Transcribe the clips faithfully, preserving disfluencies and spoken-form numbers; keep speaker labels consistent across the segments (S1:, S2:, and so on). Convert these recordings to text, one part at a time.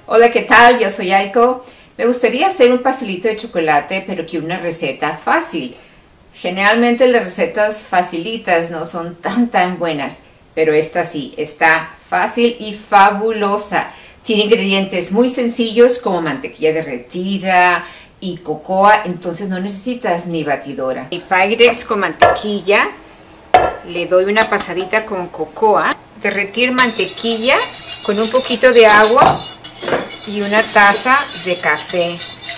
S1: Hola, ¿qué tal? Yo soy Aiko. Me gustaría hacer un pastelito de chocolate, pero que una receta fácil. Generalmente las recetas facilitas no son tan tan buenas, pero esta sí, está fácil y fabulosa. Tiene ingredientes muy sencillos como mantequilla derretida y cocoa, entonces no necesitas ni batidora. Y Pyrex con mantequilla, le doy una pasadita con cocoa, derretir mantequilla con un poquito de agua y una taza de café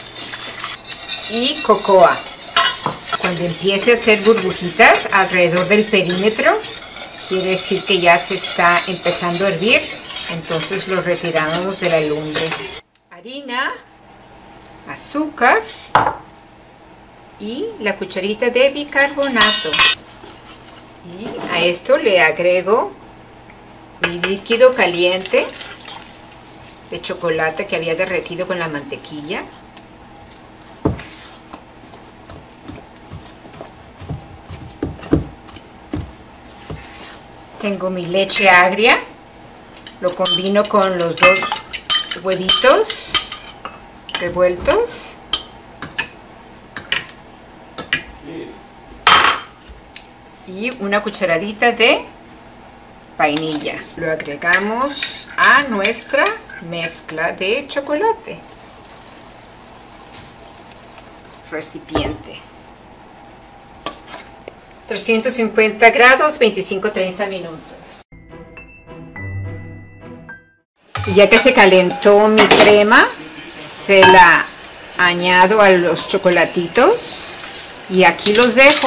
S1: y cocoa. Cuando empiece a hacer burbujitas alrededor del perímetro, quiere decir que ya se está empezando a hervir, entonces lo retiramos de la lumbre. Harina, azúcar y la cucharita de bicarbonato. Y a esto le agrego mi líquido caliente de chocolate que había derretido con la mantequilla. Tengo mi leche agria, lo combino con los dos huevitos revueltos. Y una cucharadita de vainilla. Lo agregamos a nuestra mezcla de chocolate. Recipiente. trescientos cincuenta grados, veinticinco a treinta minutos. Y ya que se calentó mi crema, se la añado a los chocolatitos y aquí los dejo.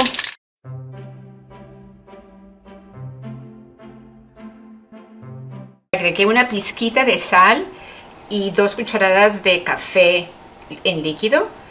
S1: Agregué una pizquita de sal y dos cucharadas de café en líquido.